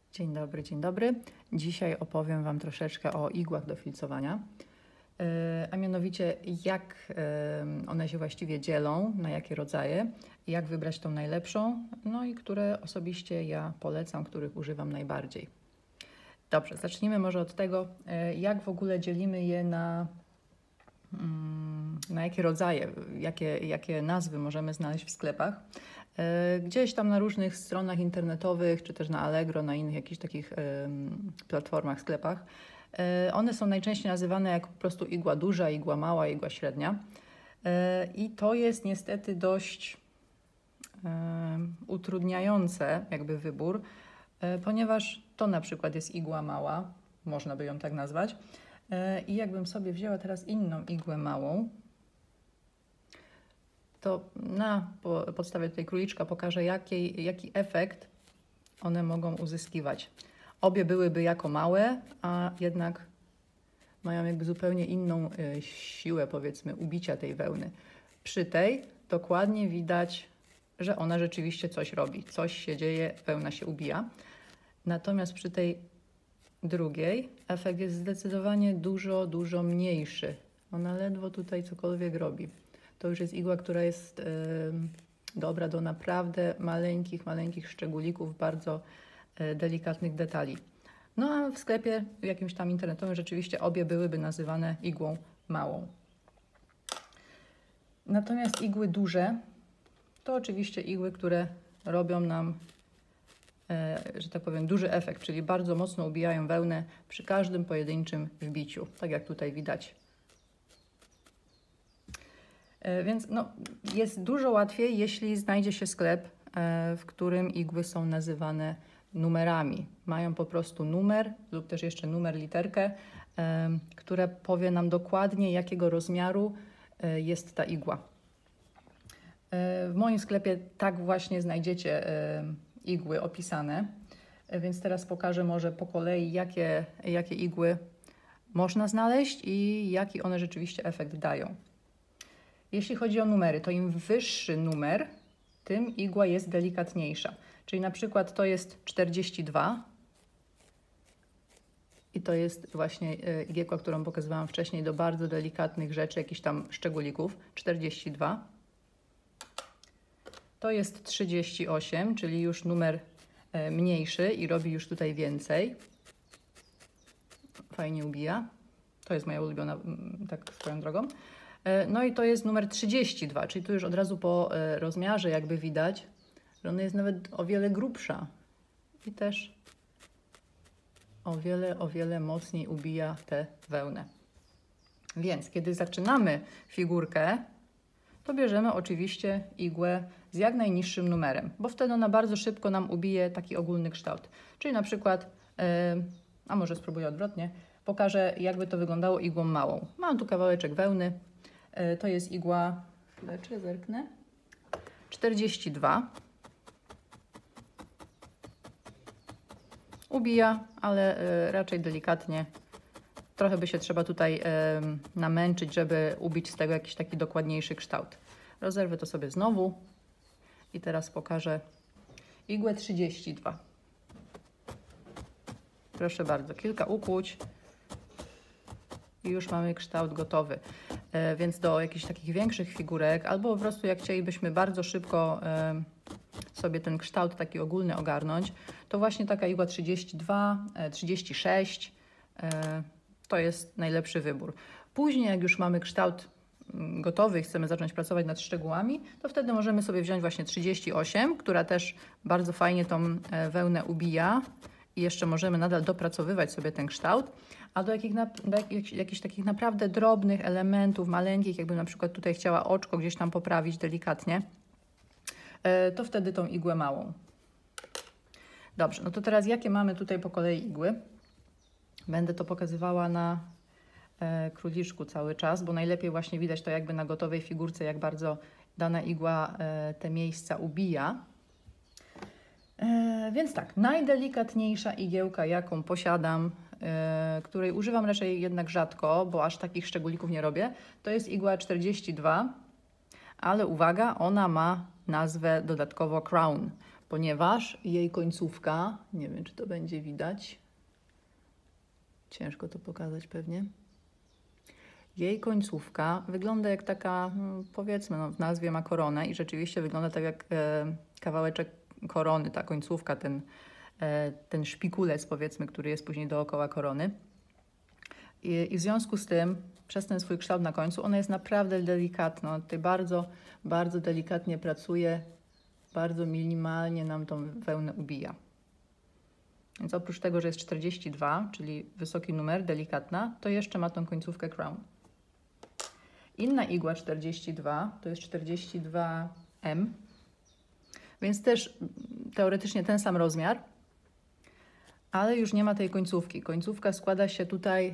Dzień dobry, dzień dobry. Dzisiaj opowiem Wam troszeczkę o igłach do filcowania, a mianowicie jak one się właściwie dzielą, na jakie rodzaje, jak wybrać tą najlepszą, no i które osobiście ja polecam, których używam najbardziej. Dobrze, zacznijmy może od tego, jak w ogóle dzielimy je na jakie rodzaje, jakie nazwy możemy znaleźć w sklepach. Gdzieś tam na różnych stronach internetowych, czy też na Allegro, na innych jakichś takich platformach, sklepach. One są najczęściej nazywane jako po prostu igła duża, igła mała, igła średnia. I to jest niestety dość utrudniające jakby wybór, ponieważ to na przykład jest igła mała, można by ją tak nazwać. I jakbym sobie wzięła teraz inną igłę małą, to na podstawie tej króliczka pokażę, jaki efekt one mogą uzyskiwać. Obie byłyby jako małe, a jednak mają jakby zupełnie inną siłę, powiedzmy, ubicia tej wełny. Przy tej dokładnie widać, że ona rzeczywiście coś robi, coś się dzieje, wełna się ubija. Natomiast przy tej drugiej efekt jest zdecydowanie dużo mniejszy. Ona ledwo tutaj cokolwiek robi. To już jest igła, która jest dobra do naprawdę maleńkich szczególików, bardzo delikatnych detali. No a w sklepie jakimś tam internetowym rzeczywiście obie byłyby nazywane igłą małą. Natomiast igły duże to oczywiście igły, które robią nam, że tak powiem, duży efekt, czyli bardzo mocno ubijają wełnę przy każdym pojedynczym wbiciu, tak jak tutaj widać. Więc no, jest dużo łatwiej, jeśli znajdzie się sklep, w którym igły są nazywane numerami. Mają po prostu numer lub też jeszcze numer, literkę, które powie nam dokładnie, jakiego rozmiaru jest ta igła. W moim sklepie tak właśnie znajdziecie igły opisane, więc teraz pokażę może po kolei, jakie igły można znaleźć i jaki one rzeczywiście efekt dają. Jeśli chodzi o numery, to im wyższy numer, tym igła jest delikatniejsza. Czyli na przykład to jest 42 i to jest właśnie igiełka, którą pokazywałam wcześniej, do bardzo delikatnych rzeczy, jakichś tam szczególików. 42. To jest 38, czyli już numer mniejszy i robi już tutaj więcej. Fajnie ubija. To jest moja ulubiona, tak swoją drogą. No i to jest numer 32, czyli tu już od razu po rozmiarze jakby widać, że ona jest nawet o wiele grubsza i też o wiele mocniej ubija tę wełnę. Więc kiedy zaczynamy figurkę, to bierzemy oczywiście igłę z jak najniższym numerem, bo wtedy ona bardzo szybko nam ubije taki ogólny kształt. Czyli na przykład, a może spróbuję odwrotnie, pokażę, jakby to wyglądało igłą małą. Mam tu kawałeczek wełny. To jest igła, czy zerknę, 42. Ubija, ale raczej delikatnie. Trochę by się trzeba tutaj namęczyć, żeby ubić z tego jakiś taki dokładniejszy kształt. Rozerwę to sobie znowu i teraz pokażę igłę 32. Proszę bardzo, kilka ukłuć i już mamy kształt gotowy. Więc do jakichś takich większych figurek, albo po prostu jak chcielibyśmy bardzo szybko sobie ten kształt taki ogólny ogarnąć, to właśnie taka igła 32, 36 to jest najlepszy wybór. Później jak już mamy kształt gotowy i chcemy zacząć pracować nad szczegółami, to wtedy możemy sobie wziąć właśnie 38, która też bardzo fajnie tą wełnę ubija i jeszcze możemy nadal dopracowywać sobie ten kształt. A do jakichś takich naprawdę drobnych elementów, maleńkich, jakbym na przykład tutaj chciała oczko gdzieś tam poprawić delikatnie, to wtedy tą igłę małą. Dobrze, no to teraz jakie mamy tutaj po kolei igły? Będę to pokazywała na króliczku cały czas, bo najlepiej właśnie widać to jakby na gotowej figurce, jak bardzo dana igła te miejsca ubija. Więc tak, najdelikatniejsza igiełka, jaką posiadam, której używam raczej jednak rzadko, bo aż takich szczególików nie robię, to jest igła 42, ale uwaga, ona ma nazwę dodatkowo crown, ponieważ jej końcówka, nie wiem, czy to będzie widać, ciężko to pokazać pewnie. Jej końcówka wygląda jak taka, powiedzmy, no, w nazwie ma koronę i rzeczywiście wygląda tak jak kawałeczek korony, ta końcówka, ten szpikulec, powiedzmy, który jest później dookoła korony. I w związku z tym, przez ten swój kształt na końcu, ona jest naprawdę delikatna. Tutaj bardzo, bardzo delikatnie pracuje, bardzo minimalnie nam tą wełnę ubija. Więc oprócz tego, że jest 42, czyli wysoki numer, delikatna, to jeszcze ma tą końcówkę crown. Inna igła 42 to jest 42M, więc też teoretycznie ten sam rozmiar, ale już nie ma tej końcówki. Końcówka składa się tutaj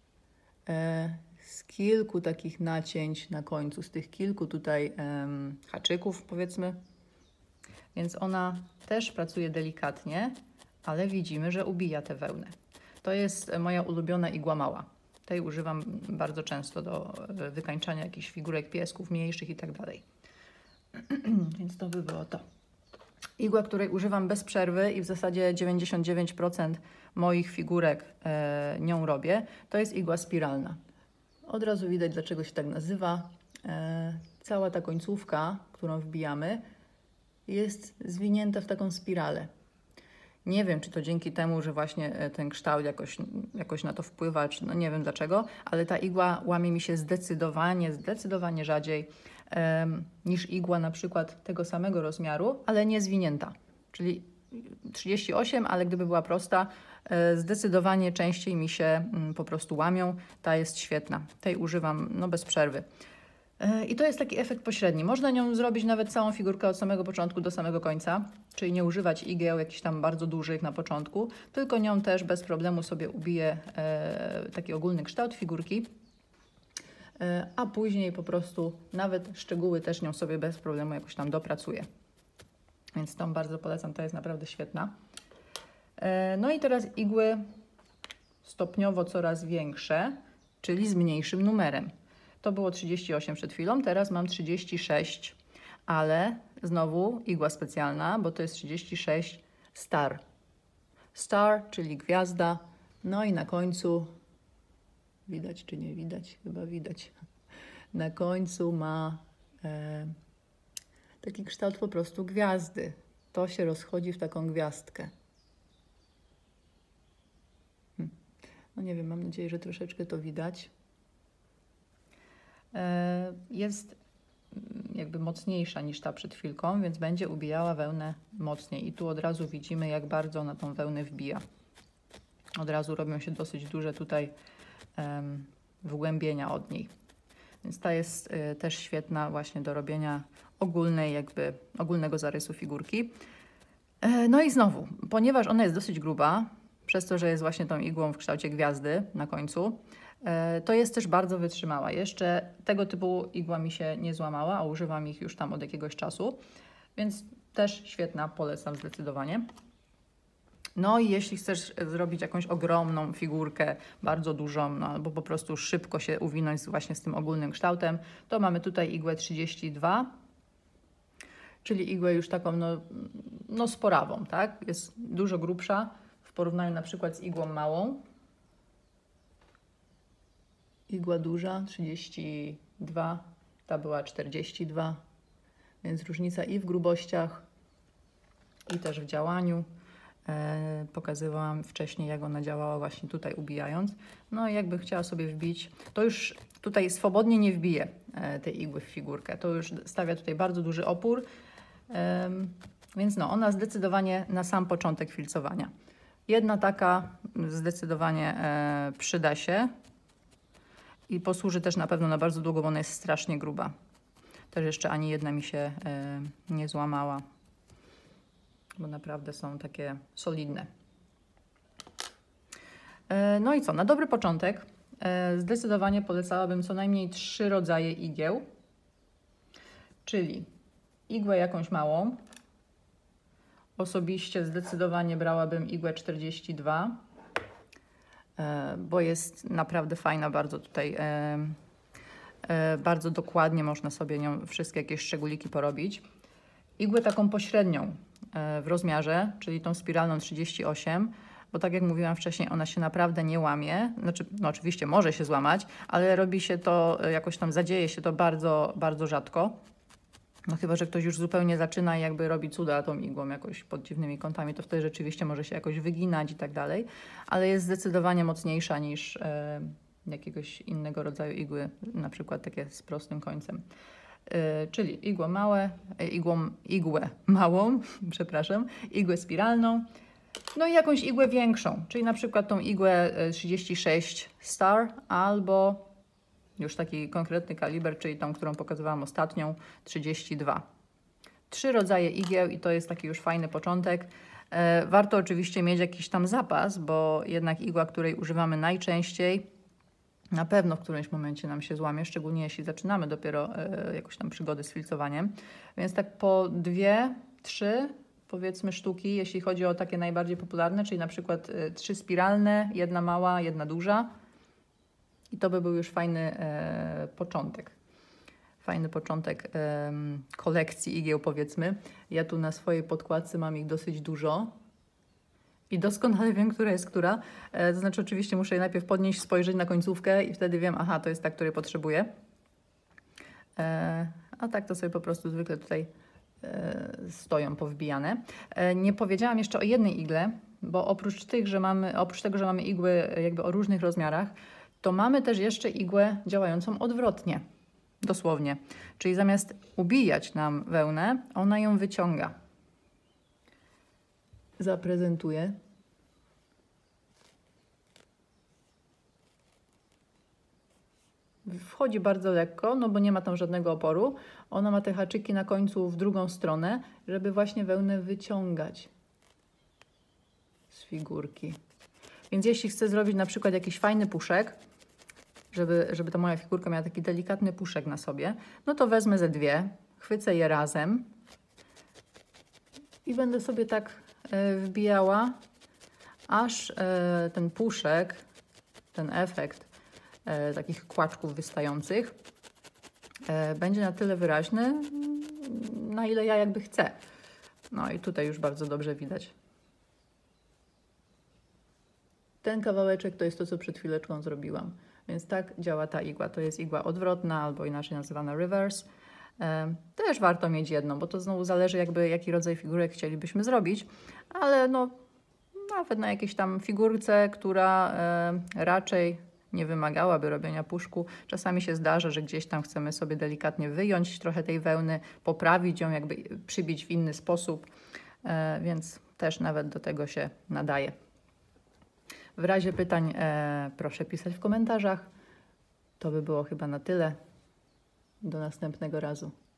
z kilku takich nacięć na końcu, z tych kilku tutaj haczyków, powiedzmy. Więc ona też pracuje delikatnie, ale widzimy, że ubija tę wełnę. To jest moja ulubiona igła mała. Tej używam bardzo często do wykańczania jakichś figurek piesków mniejszych i tak dalej. Więc to by było to. Igła, której używam bez przerwy i w zasadzie 99% moich figurek nią robię, to jest igła spiralna. Od razu widać, dlaczego się tak nazywa. Cała ta końcówka, którą wbijamy, jest zwinięta w taką spiralę. Nie wiem, czy to dzięki temu, że właśnie ten kształt jakoś na to wpływa, czy no nie wiem dlaczego, ale ta igła łamie mi się zdecydowanie rzadziej niż igła na przykład tego samego rozmiaru, ale nie zwinięta. Czyli 38, ale gdyby była prosta, zdecydowanie częściej mi się po prostu łamią. Ta jest świetna. Tej używam no, bez przerwy. I to jest taki efekt pośredni. Można nią zrobić nawet całą figurkę od samego początku do samego końca, czyli nie używać igieł jakichś tam bardzo dużych na początku, tylko nią też bez problemu sobie ubiję taki ogólny kształt figurki, a później po prostu nawet szczegóły też nią sobie bez problemu jakoś tam dopracuję. Więc tą bardzo polecam, to jest naprawdę świetna. No i teraz igły stopniowo coraz większe, czyli z mniejszym numerem. To było 38 przed chwilą, teraz mam 36, ale znowu igła specjalna, bo to jest 36 star. Star, czyli gwiazda. No i na końcu, widać czy nie widać? Chyba widać. Na końcu ma taki kształt po prostu gwiazdy. To się rozchodzi w taką gwiazdkę. No nie wiem, mam nadzieję, że troszeczkę to widać. Jest jakby mocniejsza niż ta przed chwilką, więc będzie ubijała wełnę mocniej. I tu od razu widzimy, jak bardzo ona tą wełnę wbija. Od razu robią się dosyć duże tutaj wgłębienia od niej. Więc ta jest też świetna właśnie do robienia ogólnego zarysu figurki. No i znowu, ponieważ ona jest dosyć gruba, przez to, że jest właśnie tą igłą w kształcie gwiazdy na końcu, to jest też bardzo wytrzymała. Jeszcze tego typu igła mi się nie złamała, a używam ich już tam od jakiegoś czasu, więc też świetna, polecam zdecydowanie. No i jeśli chcesz zrobić jakąś ogromną figurkę, bardzo dużą, no, albo po prostu szybko się uwinąć właśnie z tym ogólnym kształtem, to mamy tutaj igłę 32, czyli igłę już taką no sporawą, tak? Jest dużo grubsza w porównaniu na przykład z igłą małą. Igła duża 32, ta była 42, więc różnica i w grubościach, i też w działaniu. Pokazywałam wcześniej, jak ona działała właśnie tutaj ubijając. No i jakby chciała sobie wbić, to już tutaj swobodnie nie wbije tej igły w figurkę. To już stawia tutaj bardzo duży opór, więc no, ona zdecydowanie na sam początek filcowania. Jedna taka zdecydowanie przyda się i posłuży też na pewno na bardzo długo, bo ona jest strasznie gruba. Też jeszcze ani jedna mi się nie złamała, bo naprawdę są takie solidne. No i co, na dobry początek zdecydowanie polecałabym co najmniej 3 rodzaje igieł, czyli igłę jakąś małą. Osobiście zdecydowanie brałabym igłę 42, bo jest naprawdę fajna, bardzo tutaj, bardzo dokładnie można sobie nią wszystkie jakieś szczególiki porobić. Igłę taką pośrednią, w rozmiarze, czyli tą spiralną 38, bo tak jak mówiłam wcześniej, ona się naprawdę nie łamie. Znaczy, no oczywiście może się złamać, ale robi się to, jakoś tam zadzieje się to bardzo, bardzo rzadko. No chyba, że ktoś już zupełnie zaczyna i jakby robi cuda tą igłą jakoś pod dziwnymi kątami, to wtedy rzeczywiście może się jakoś wyginać i tak dalej, ale jest zdecydowanie mocniejsza niż jakiegoś innego rodzaju igły, na przykład takie z prostym końcem. Czyli igłę małą, przepraszam, igłę spiralną, no i jakąś igłę większą, czyli na przykład tą igłę 36 Star albo już taki konkretny kaliber, czyli tą, którą pokazywałam ostatnią, 32. 3 rodzaje igieł i to jest taki już fajny początek. Warto oczywiście mieć jakiś tam zapas, bo jednak igła, której używamy najczęściej, na pewno w którymś momencie nam się złamie, szczególnie jeśli zaczynamy dopiero jakąś tam przygodę z filcowaniem. Więc tak po 2, 3 powiedzmy sztuki, jeśli chodzi o takie najbardziej popularne, czyli na przykład 3 spiralne, 1 mała, 1 duża. I to by był już fajny początek. Fajny początek kolekcji igieł, powiedzmy. Ja tu na swojej podkładce mam ich dosyć dużo. I doskonale wiem, która jest która. To znaczy oczywiście muszę je najpierw podnieść, spojrzeć na końcówkę i wtedy wiem, aha, to jest ta, której potrzebuję. A tak to sobie po prostu zwykle tutaj stoją powbijane. Nie powiedziałam jeszcze o jednej igle, bo oprócz tego, że mamy igły jakby o różnych rozmiarach, to mamy też jeszcze igłę działającą odwrotnie, dosłownie. Czyli zamiast ubijać nam wełnę, ona ją wyciąga. Zaprezentuję. Wchodzi bardzo lekko, no bo nie ma tam żadnego oporu. Ona ma te haczyki na końcu w drugą stronę, żeby właśnie wełnę wyciągać z figurki. Więc jeśli chcę zrobić na przykład jakiś fajny puszek, żeby ta moja figurka miała taki delikatny puszek na sobie, no to wezmę ze 2, chwycę je razem i będę sobie tak wbijała, aż ten puszek, ten efekt takich kłaczków wystających będzie na tyle wyraźny, na ile ja jakby chcę. No i tutaj już bardzo dobrze widać. Ten kawałeczek to jest to, co przed chwileczką zrobiłam. Więc tak działa ta igła. To jest igła odwrotna, albo inaczej nazywana reverse. Też warto mieć jedną, bo to znowu zależy jakby jaki rodzaj figurek chcielibyśmy zrobić, ale no nawet na jakiejś tam figurce, która raczej nie wymagałaby robienia puszku. Czasami się zdarza, że gdzieś tam chcemy sobie delikatnie wyjąć trochę tej wełny, poprawić ją, jakby przybić w inny sposób, więc też nawet do tego się nadaje. W razie pytań proszę pisać w komentarzach. To by było chyba na tyle. Do następnego razu.